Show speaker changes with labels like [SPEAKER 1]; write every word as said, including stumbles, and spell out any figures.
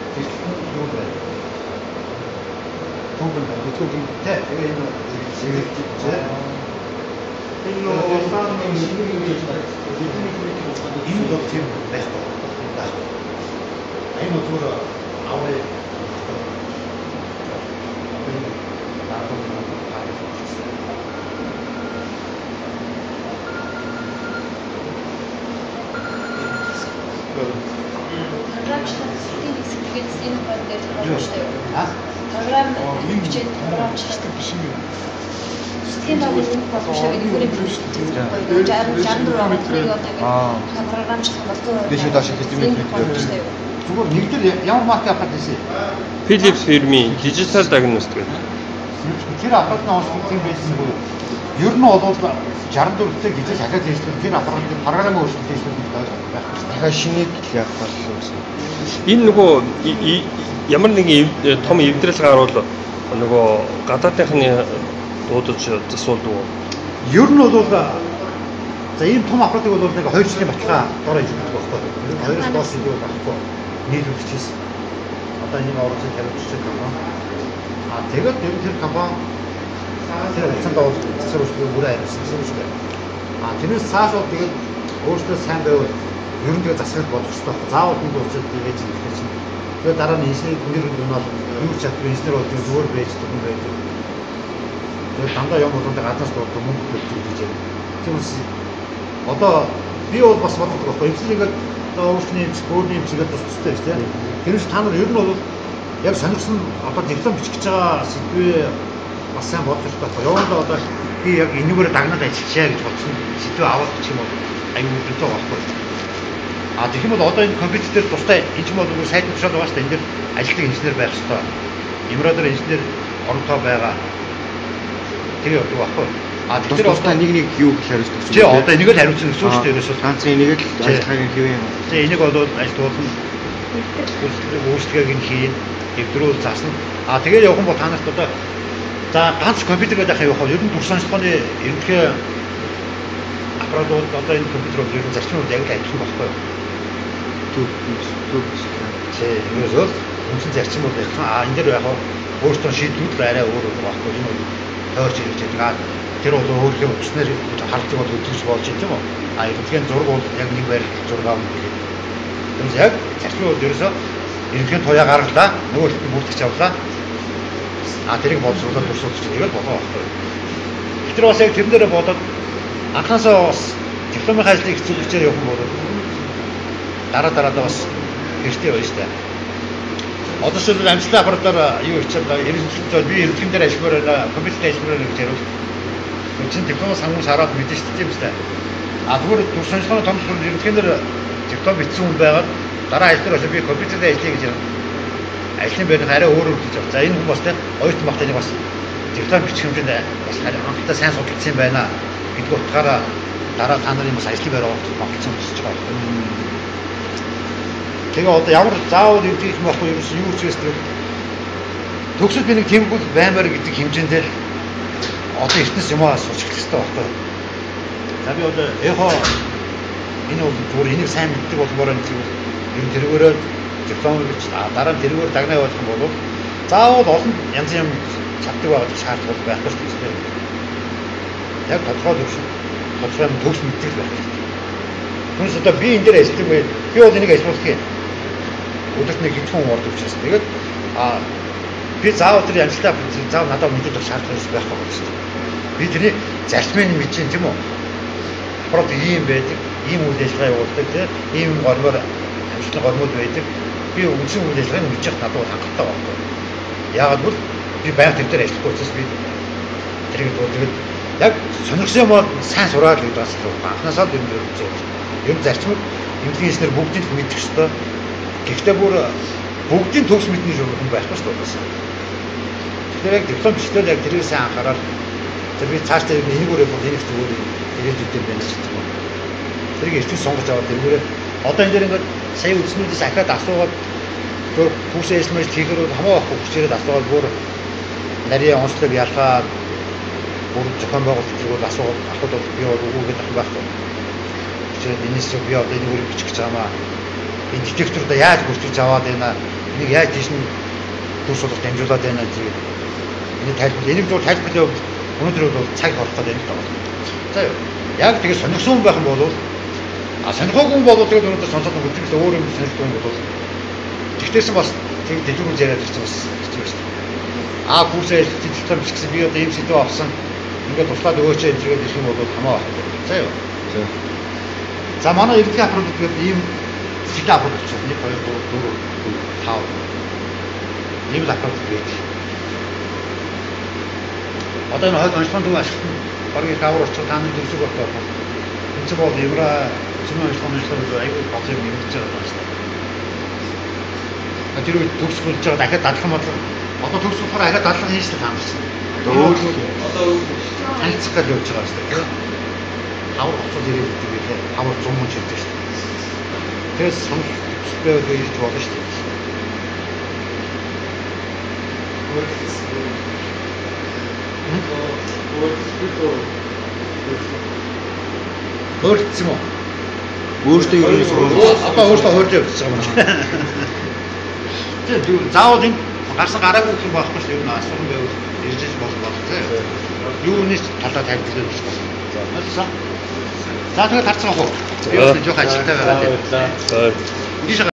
[SPEAKER 1] 통분 통분 밑에 여기 있는 지금 있지.
[SPEAKER 2] 일로 싸우는 시국이
[SPEAKER 1] 인도 팀 베스트 있다. 아니면 그거 아우레
[SPEAKER 3] Програмчилан системийн хэсэгээс энэ баг дээр тохиолдсон юм.
[SPEAKER 1] А?
[SPEAKER 3] Програм хичээл програмчлалтай биш юм. Систем агуулгын боломжтой гэдэг үүрэг байна. жаргал дөрөв онд одоо програмчлах болов.
[SPEAKER 4] Дэше дааш хэлмээр
[SPEAKER 1] зүгээр нэг дээр ямар марк авах гэсэн.
[SPEAKER 5] Philips фирмийн дижитал диагностик.
[SPEAKER 1] Тэр аппаратны онцлог тийм байсан бол ер нь бол шестьдесят дөрөвтэй гэж дахиад хэлсэн. Тэр аппарат програмын өөрчлөлт хийсэн байх байх.
[SPEAKER 4] дахиад шинийг яах болно.
[SPEAKER 5] Энэ нөгөө ямар нэгэн том эвдрэл гарвал нөгөө гадаадынхны дуудаж засуулдаг.
[SPEAKER 1] Ер нь бол за ийм том аппаратыг бол нэг хоёр жилийн баталгаа дороо хийж өгдөг байхгүй. Хоёроос доош илүү байхгүй. Нийлүүлж хийсэн. Одоо энэ оролцож хариуцчих компани. А тэгээд тэр компани тэр хугацаанд бол засварлалт бүрээ ажилласан юм шиг байна. А тэрнээс цааш бол тэгээд өөрөөсөө сайн байвал ер нь тэгээд засварлалт болох хэрэгтэй байна. Заавал энэ дуусаад тэгээд хэлэх чинь. Тэгээд дараа нь инженер нэр нь бол юу ч чадвар инженер бол зүгээр байж tudсан байдаг. Тэгээд дандаа юм болоод гаднаас дуудсан мөнгө төлж хийж байна. Тиймээс одоо би бол бас боддог байхгүй. Эцэг ингээд одоо өөрсний юм скорны юм чигээр бас төстэй шүү дээ. Тэрнээс та нар ер нь бол яг сонирхсан одоо диплом бичих гэж байгаа сэдвээ бас сайн бодож байгаа. Явандаа одоо би яг энэгээр дагнаад ажиллачаа гэж бодсон сэдвээ аваад гэх юм бол аюул үүдтэй байхгүй. А тэгэх юм бол одоо энэ компьютер дээр тустай энэ ч юм бол сайт тушаал байгаа шүү дээ. Энд дэр ажилтг инженер байх хэрэгтэй. Имрадор инженер оронтой байгаа. Тэгээ явдаг байхгүй. А тэгэхээр одоо
[SPEAKER 4] нэг нэг юу гэж хариуцдаг
[SPEAKER 1] юм бэ? Тий, одоо энийг л хариуцсан гэсэн үг шүү дээ. Ерөөсөө
[SPEAKER 4] ганц энийг л ажиллахыг хэвэн.
[SPEAKER 1] Тий, энийг бол ажилтгуулна. Өөрсдөө хийн, дэвтрүүл заасна. А тэгээд явах юм бол та нарт одоо за ганц компьютер гэдэг явах бол ер нь дүр сонирхлооны ерөнхий аппаратууд одоо энэ компьютерууд ер нь зарчмууд яг л адилхан байхгүй юу?
[SPEAKER 4] Түг түг
[SPEAKER 1] тий, ерөөсөө үндсэн зарчмууд адилхан. А энэ дээр яг өөртөө шийдвэрүүд арай өөр өөр байхгүй юм уу? Тойрч ирж байгаа. Тэр бол өөрийнхөө өчнөр харалтыг бол өдөрж болж байна тийм үү? А ерөнхий зураг бол яг нэг байр зураг авна гэдэг. Тэгвэл яг зарчмууд ерөөсөө ерөнхий туяа гаргалаа, нөгөө хэлбэр бүрдгэж авлаа. А тэрийг боловсруулаад туршуулж тэгээд болоо байхгүй. Тэр бас яг тэрэн дээр бодоод анхаасаа бас дипломын ажлыг хэцүүлэгчээр явах юм бол дараа дараадаа бас хэрэгтэй байна шүү дээ. Одоо шил амжилттай аппаратаар юу хийчихэл ерөнхийдөө би ерөнхийдөө дээр ажилламаар байна, компьютер ажилламаар байна гэж ярил. Үчин диплом сангуус хараад мэдэн шүү дээ юм шүү дээ. А зүгээр дүр сонирхлооны том бүр ерөнхийдөө диплом бичсэн хүн байгаад дараа ажил дээр очиж би компьютер дээр ажиллая гэж юм. Ажлын байрны арай өөр өөр гэж байна. За энэ хүн бас тэ оюутан багтаа нэг бас диплом бичих хэмжээнд бас хангалттай сайн судалсан юм байна гэдэг утгаараа дараа та нарын бас ажлын байр оролцох багтсан болчихж байгаа. Тэгээ одоо ямар заавал юу гэх юм байхгүй юу юу ч гэсэн төгсөд би нэг тэмгүүл баймаар гэдэг хэмжээндээ одоо эртнээс юм аа сурч эхлэх хэрэгтэй байхгүй. За би одоо эхо энэ бол зүгээр энийг сайн мэддэг болмоор энэ зүйл энэ тэргээрээ диплом гэж дараа нь тэргээр дагнаа явуулах юм бол заавал олон янзын юм чаддаг байх шаардлага байхгүй шүү дээ. Яг тодорхой төвшин тодорхой юм төгс мэддэг байх хэрэгтэй. Түнс одоо би энэ дээр ажилладаг бай. Би бол энийг ажиллуулах юм. Өдөрт нэг хэдхэн ордог учраас тэгээд а би заавал тэр амжилтаа заавал надад мэддэг шаардлага байхгүй байна шүү дээ. Би тэрний зарчмыг мэдэж юм тийм үү? Аппарат ийм байдаг, ийм үйл ажиллагаа явуулдаг, ийм гормоор амжилттай гормууд байдаг. Би үндсэн үйл ажиллагааг мэдчих надад хангалттай байхгүй. Яагаад гэвэл би байнга тэр дээр ажиллахгүй учраас би тэрийг дуулдаг. Яг сонирхсан юм бол сайн сураад л гэдэг бас анхнаасаа л юм үзээ. Ер нь зарчмыг эмнэлгийн инженер бүгдийг мэддэг шүү дээ. Гэхдээ бүр бүгдийн төгс мэдний хүн байхгүй шүү дээ. Тэгэхээр яг диплом бичлэл яг тэрийг сайн анхаарал тэр би цаашдаа энийг өөрөө бол энийг зүгээр ирээд үдэн байна ч гэдэг юм. Тэрийг эртний сонгож аваад тэргээр одоо энэ дээр ингээд сая үзнүүдээс ахаад асуугаад өөр хүүсээ эсмэж тийхэр хамаа байхгүй хүчээрээ асуугаад бүр нарийн онцлог ялхаад бүр зохион байгуулалт зүгээр асуугаад ахад бол би бол үгүй гэдэг байхгүй. Хүчээр энэс би одоо энийг өөрөө бичих гэж байгаамаа. Энэ детекторда яаж бүртгэж аваад байна? Энийг яаж тийш нь курс болож дамжуулаад байна гэдэг. Энэ тайлбар энэ зөв тайлбарлаа өнөөдөр бол цаг орох гэдэг юм байна. За юу. Яг тэгээ сонирхсон байх юм бол а сонирхоогүй бол тэгээд өнөөдөр сонсоод үзвэл өөр юм сонирхдаг юм бол тэгтээсэн бас тэг дэлгүүр яриад ирсэн бас хэцүү шүү дээ. Аа курсээ хэлчихсэн биш гэсэн би одоо ийм сэдв авсан. Ингээд туслаад өгөөч гэж ирэх юм бол хамаа байх гэдэг. За юу.
[SPEAKER 4] За.
[SPEAKER 1] За манай эрдэнэ апрод гэдэг ийм сэдв апрод ч нэг хоёр гурав дөрөв тав. Ийм л апрод гэдэг. Одоо энэ хойд онцлог дүн ашиглан баргийн тавар очиж та нар дөрсөг болтоо. Энэ ч бол евро зүүн онцлог онцлог аягүй багц юм ингэж байгаа юм байна. Тэр үед төгсгөлж байгаа дахиад дадлан бодлого одоо төгсгөлөөр ахаад дадлан хийж л таамарсан.
[SPEAKER 4] Одоо өөр
[SPEAKER 2] Одоо
[SPEAKER 1] танилцах гэж явж байгаа шүү дээ. Тавар оцол ирээд идэвхтэй тавар зүүн мөн шилдэг шүү дээ. Тэгээс сонирх байвал ирж болно шүү дээ. Хөрцсөн юм уу?
[SPEAKER 4] өөртөө юу сурах
[SPEAKER 1] Одоо өөртөө хөрж явчихсан юм байна. Тэгээд заавал энэ гарсан гараагүй юм байхгүй шүү дээ. Юу н асуусан байвал ирж иж болох болох тийм. Юунес талаа тавьчихсан гэж байна. За мэдсэн. За тэгээд харцсан уу? Би өөртөө жоох ажилтаа байгаа тийм.
[SPEAKER 5] За.